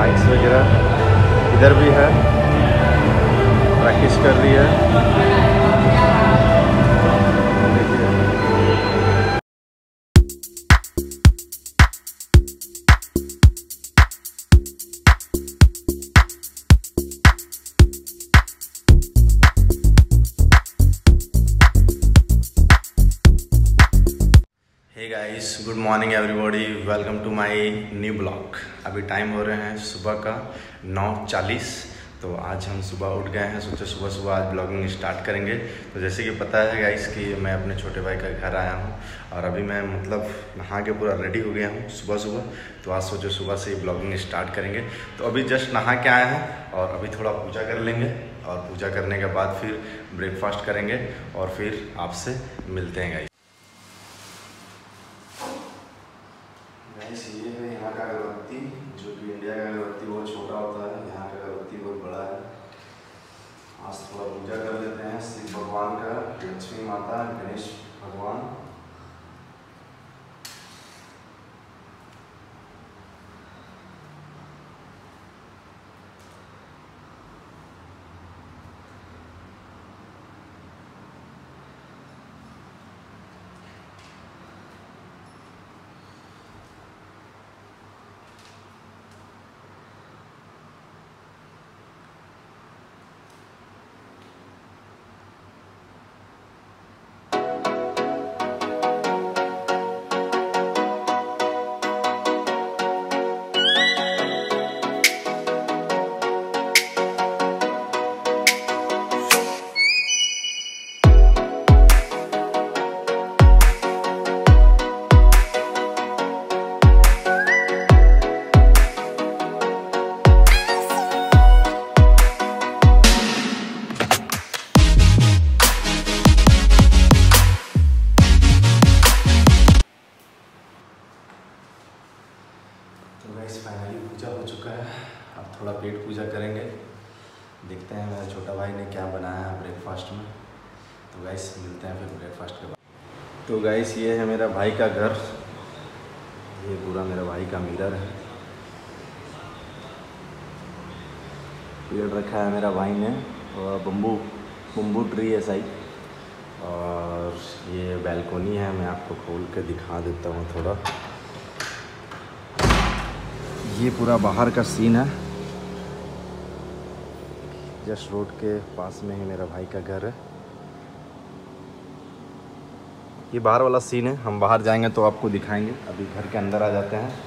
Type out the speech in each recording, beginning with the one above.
Bikes वगैरह इधर भी है, प्रैक्टिस कर रही है। Hey guys, good morning everybody, welcome to my new blog. अभी टाइम हो रहे हैं सुबह का 9:40। तो आज हम सुबह उठ गए हैं, सोचे सुबह सुबह आज ब्लॉगिंग स्टार्ट करेंगे। तो जैसे कि पता है गाइस कि मैं अपने छोटे भाई का घर आया हूँ और अभी मैं मतलब नहा के पूरा रेडी हो गया हूँ सुबह सुबह। तो आज सोचे सुबह से ही ब्लॉगिंग स्टार्ट करेंगे। तो अभी जस्ट नहा के आए हैं और अभी थोड़ा पूजा कर लेंगे और पूजा करने के बाद फिर ब्रेकफास्ट करेंगे और फिर आपसे मिलते हैं गाइस। ये है यहाँ का अगरबत्ती, जो कि इंडिया का अगरबत्ती बहुत छोटा होता है, यहाँ का अगरबत्ती बहुत बड़ा है। आज थोड़ा पूजा कर लेते हैं शिव भगवान का, लक्ष्मी माता, गणेश भगवान। तो गाइस फाइनली पूजा हो चुका है, अब थोड़ा पेट पूजा करेंगे। देखते हैं मेरा छोटा भाई ने क्या बनाया है ब्रेकफास्ट में। तो गाइस मिलते हैं फिर ब्रेकफास्ट के बाद। तो गाइस ये है मेरा भाई का घर, ये पूरा मेरा भाई का मिरर है। पेड़ रखा है मेरा भाई ने और बम्बू ट्री है साइड। और ये बैल्कोनी है, मैं आपको खोल के दिखा देता हूँ थोड़ा। ये पूरा बाहर का सीन है, जस्ट रोड के पास में ही मेरा भाई का घर है। ये बाहर वाला सीन है, हम बाहर जाएंगे तो आपको दिखाएंगे। अभी घर के अंदर आ जाते हैं।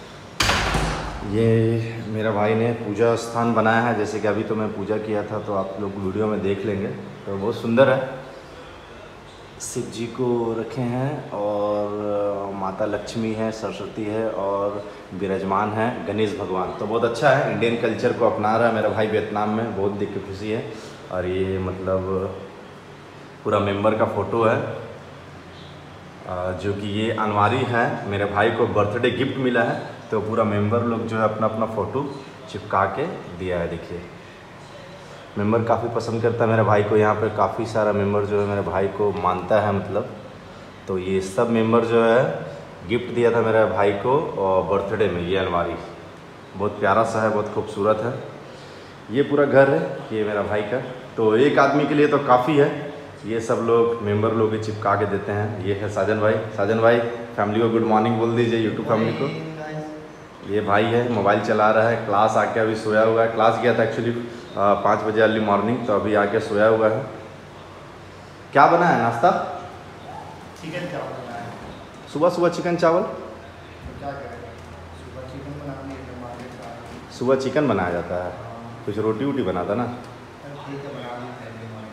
ये मेरा भाई ने पूजा स्थान बनाया है, जैसे कि अभी तो मैं पूजा किया था तो आप लोग वीडियो में देख लेंगे। तो बहुत सुंदर है, शिव जी को रखे हैं और माता लक्ष्मी है, सरस्वती है और विराजमान है गणेश भगवान। तो बहुत अच्छा है, इंडियन कल्चर को अपना रहा है मेरा भाई वियतनाम में, बहुत देख के खुशी है। और ये मतलब पूरा मेंबर का फ़ोटो है, जो कि ये अनवारी है, मेरे भाई को बर्थडे गिफ्ट मिला है। तो पूरा मेंबर लोग जो है अपना अपना फ़ोटो चिपका के दिया है। देखिए मेंबर काफ़ी पसंद करता है मेरे भाई को, यहाँ पे काफ़ी सारा मेंबर जो है मेरे भाई को मानता है मतलब। तो ये सब मेंबर जो है गिफ्ट दिया था मेरे भाई को और बर्थडे में। ये अलमारी बहुत प्यारा सा है, बहुत खूबसूरत है। ये पूरा घर है ये मेरा भाई का, तो एक आदमी के लिए तो काफ़ी है। ये सब लोग मेंबर लोग ही चिपका के देते हैं। ये है साजन भाई फैमिली को गुड मॉर्निंग बोल दीजिए, यूट्यूब फैमिली को। ये भाई है, मोबाइल चला रहा है, क्लास आके अभी सोया हुआ है। क्लास गया था एक्चुअली 5 बजे अर्ली मॉर्निंग, तो अभी आके सोया हुआ है। क्या बना है नाश्ता? चिकन चावल बनाया। सुबह सुबह चिकन चावल? तो क्या करें, सुबह चिकन बना दिए। सुबह चिकन बनाया जाता है, कुछ रोटी वोटी बनाता ना। ठीक है, बना दी।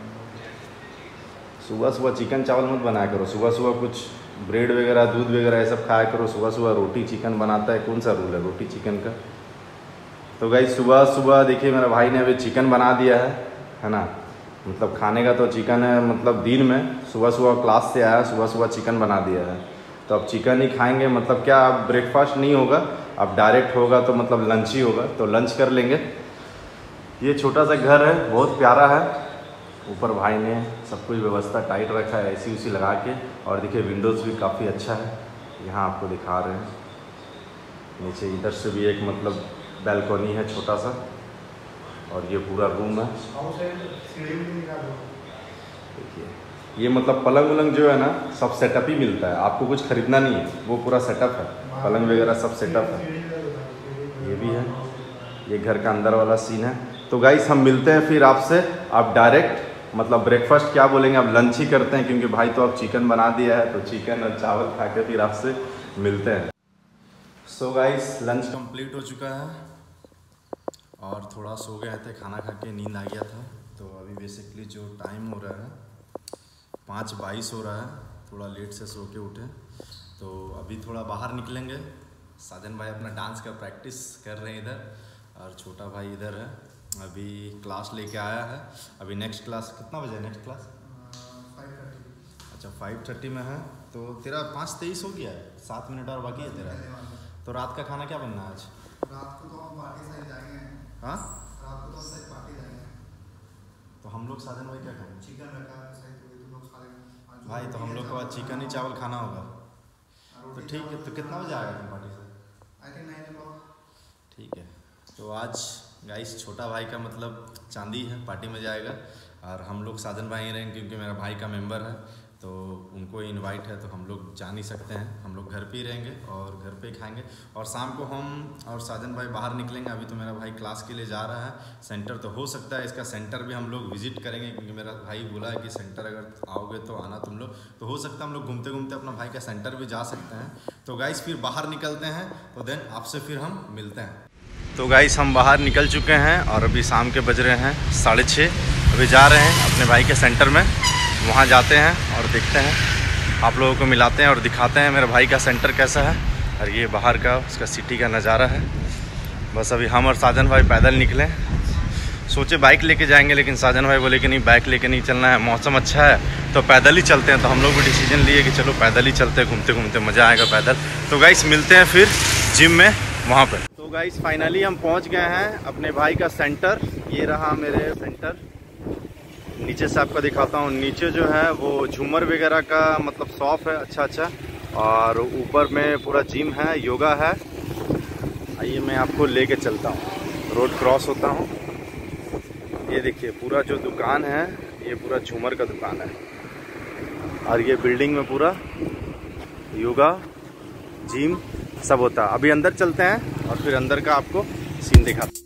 सुबह सुबह चिकन चावल मत बनाया करो, सुबह सुबह कुछ ब्रेड वगैरह दूध वगैरह ये सब खाया करो। सुबह सुबह रोटी चिकन बनाता है, कौन सा रूल है रोटी चिकन का? तो गाइस सुबह सुबह देखिए मेरा भाई ने अभी चिकन बना दिया है ना। मतलब खाने का तो चिकन है, मतलब दिन में सुबह सुबह क्लास से आया, सुबह सुबह चिकन बना दिया है। तो अब चिकन ही खाएंगे, मतलब क्या अब ब्रेकफास्ट नहीं होगा, अब डायरेक्ट होगा तो मतलब लंच ही होगा। तो लंच कर लेंगे। ये छोटा सा घर है, बहुत प्यारा है। ऊपर भाई ने सब कुछ व्यवस्था टाइट रखा है, एसी उसी लगा के। और देखिए विंडोज़ भी काफ़ी अच्छा है, यहाँ आपको दिखा रहे हैं। नीचे इधर से भी एक मतलब बैल्कनी है छोटा सा, और ये पूरा रूम है। देखिए ये मतलब पलंग वलंग जो है ना सब सेटअप ही मिलता है, आपको कुछ खरीदना नहीं है, वो पूरा सेटअप है, पलंग वगैरह सब सेटअप है। ये भी है, ये घर का अंदर वाला सीन है। तो गाइस हम मिलते हैं फिर आपसे, आप डायरेक्ट मतलब ब्रेकफास्ट क्या बोलेंगे, अब लंच ही करते हैं क्योंकि भाई तो अब चिकन बना दिया है, तो चिकन और चावल खा के फिर आपसे मिलते हैं। सो गाइस लंच कंप्लीट हो चुका है और थोड़ा सो गए थे, खाना खा के नींद आ गया था। तो अभी बेसिकली जो टाइम हो रहा है 5:22 हो रहा है, थोड़ा लेट से सो के उठे। तो अभी थोड़ा बाहर निकलेंगे, साजन भाई अपना डांस का प्रैक्टिस कर रहे हैं इधर, और छोटा भाई इधर है, अभी क्लास लेके आया है। अभी नेक्स्ट क्लास कितना बजे है नेक्स्ट क्लास? 5:30। अच्छा 5:30 में है, तो तेरा 5:23 हो गया है, 7 मिनट और बाकी है तेरा। तो रात का खाना क्या बनना है आज? रात को तो हम पार्टी साइड जाएंगे। हाँ रात को तो साइड पार्टी जाएंगे। तो हम लोग साजन भाई क्या खाएंगे? चिकन रखा है साइड, तो तुम लोग खा लेना भाई तो हम लोग को आज चिकन ही चावल खाना होगा। तो ठीक है, तो कितना बजे आएगा तुम पार्टी से? I think 9 o'clock। ठीक है, तो आज गाइस छोटा भाई का मतलब चांदी है, पार्टी में जाएगा, और हम लोग साजन भाई ही रहेंगे क्योंकि मेरा भाई का मेंबर है, तो उनको इनवाइट है, तो हम लोग जा नहीं सकते हैं, हम लोग घर पे ही रहेंगे और घर पे ही खाएंगे। और शाम को हम और साजन भाई बाहर निकलेंगे। अभी तो मेरा भाई क्लास के लिए जा रहा है सेंटर, तो हो सकता है इसका सेंटर भी हम लोग विजिट करेंगे क्योंकि मेरा भाई बोला है कि सेंटर अगर आओगे तो आना तुम लोग, तो हो सकता है हम लोग घूमते घूमते अपना भाई का सेंटर भी जा सकते हैं। तो गाइस फिर बाहर निकलते हैं, तो देन आपसे फिर हम मिलते हैं। तो गाइस हम बाहर निकल चुके हैं और अभी शाम के बज रहे हैं 6:30। अभी जा रहे हैं अपने भाई के सेंटर में, वहाँ जाते हैं और देखते हैं, आप लोगों को मिलाते हैं और दिखाते हैं मेरे भाई का सेंटर कैसा है। और ये बाहर का उसका सिटी का नज़ारा है। बस अभी हम और साजन भाई पैदल निकले, सोचे बाइक लेके जाएंगे, लेकिन साजन भाई बोले कि नहीं बाइक लेके नहीं चलना है, मौसम अच्छा है तो पैदल ही चलते हैं। तो हम लोग भी डिसीजन लिए कि चलो पैदल ही चलते हैं, घूमते घूमते मज़ा आएगा पैदल। तो गाइस मिलते हैं फिर जिम में वहाँ पर। तो गाइस फाइनली हम पहुँच गए हैं अपने भाई का सेंटर, ये रहा मेरे सेंटर। नीचे से आपको दिखाता हूँ, नीचे जो है वो झूमर वगैरह का मतलब शॉप है अच्छा, और ऊपर में पूरा जिम है, योगा है। आइए मैं आपको लेके चलता हूँ, रोड क्रॉस होता हूँ। ये देखिए पूरा जो दुकान है ये पूरा झूमर का दुकान है, और ये बिल्डिंग में पूरा योगा जिम सब होता है। अभी अंदर चलते हैं और फिर अंदर का आपको सीन दिखाते हैं।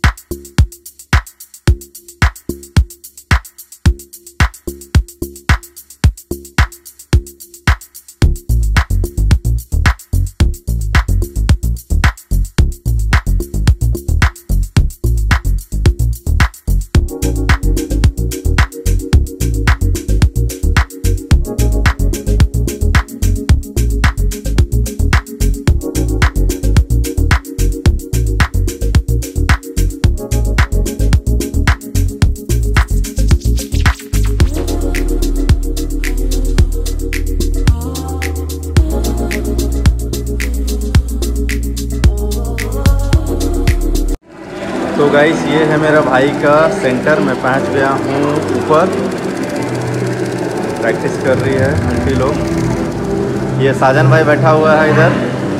तो गाइस ये है मेरा भाई का सेंटर, मैं पहुंच गया हूँ ऊपर। प्रैक्टिस कर रही है आंटी लोग। ये साजन भाई बैठा हुआ है इधर।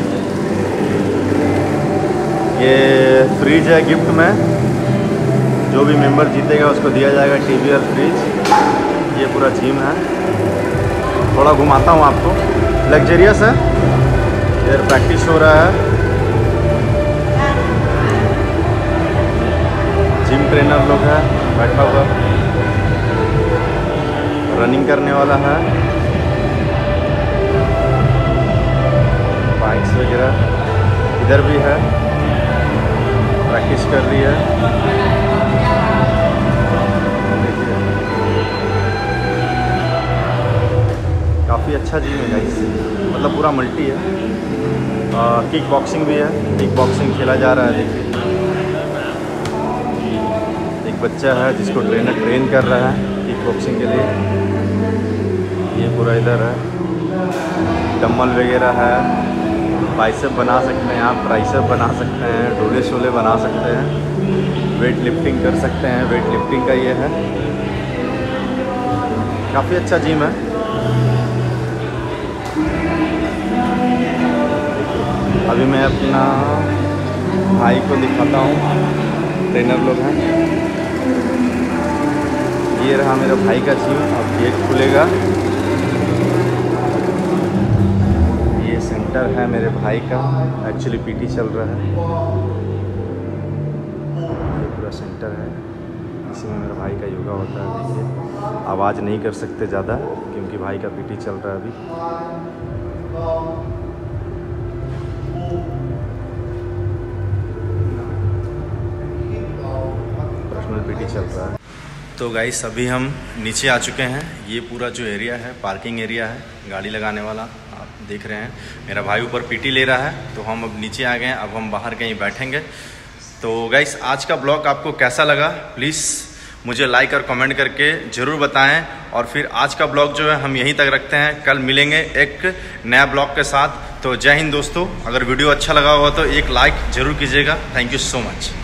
ये फ्रिज है गिफ्ट में, जो भी मेंबर जीतेगा उसको दिया जाएगा टीवी और फ्रिज। ये पूरा जिम है, थोड़ा घुमाता हूँ आपको, लग्जरियस है। इधर प्रैक्टिस हो रहा है, जिम ट्रेनर लोग है बैठा हुआ, रनिंग करने वाला है, बाइक्स वगैरह इधर भी है, प्रैक्टिस कर रही है। देखिए काफ़ी अच्छा जिम है गाइस, मतलब पूरा मल्टी है। किक बॉक्सिंग भी है, किक बॉक्सिंग खेला जा रहा है। देखिए बच्चा है जिसको ट्रेनर ट्रेन कर रहा है किक बॉक्सिंग के लिए। ये पूरा इधर है, डम्बल वगैरह है, बाइसेप बना सकते हैं आप, ट्राइसेप बना सकते हैं, डोले शोले बना सकते हैं, वेट लिफ्टिंग कर सकते हैं। वेट लिफ्टिंग का ये है, काफ़ी अच्छा जिम है। अभी मैं अपना भाई को दिखाता हूँ, ट्रेनर लोग हैं। ये रहा मेरे भाई का जिम। अब गेट खुलेगा। ये सेंटर है मेरे भाई का, एक्चुअली पीटी चल रहा है। ये पूरा सेंटर है, इसी में मेरे भाई का योगा होता है। देखिए आवाज़ नहीं कर सकते ज़्यादा क्योंकि भाई का पीटी चल रहा है अभी। पर्सनल पीटी चल रहा है। तो गाइस अभी हम नीचे आ चुके हैं। ये पूरा जो एरिया है पार्किंग एरिया है, गाड़ी लगाने वाला आप देख रहे हैं। मेरा भाई ऊपर पीटी ले रहा है तो हम अब नीचे आ गए हैं। अब हम बाहर कहीं बैठेंगे। तो गाइस आज का ब्लॉग आपको कैसा लगा प्लीज़ मुझे लाइक और कमेंट करके ज़रूर बताएं। और फिर आज का ब्लॉग जो है हम यहीं तक रखते हैं। कल मिलेंगे एक नया ब्लॉग के साथ। तो जय हिंद दोस्तों। अगर वीडियो अच्छा लगा हुआ तो एक लाइक ज़रूर कीजिएगा। Thank you so much.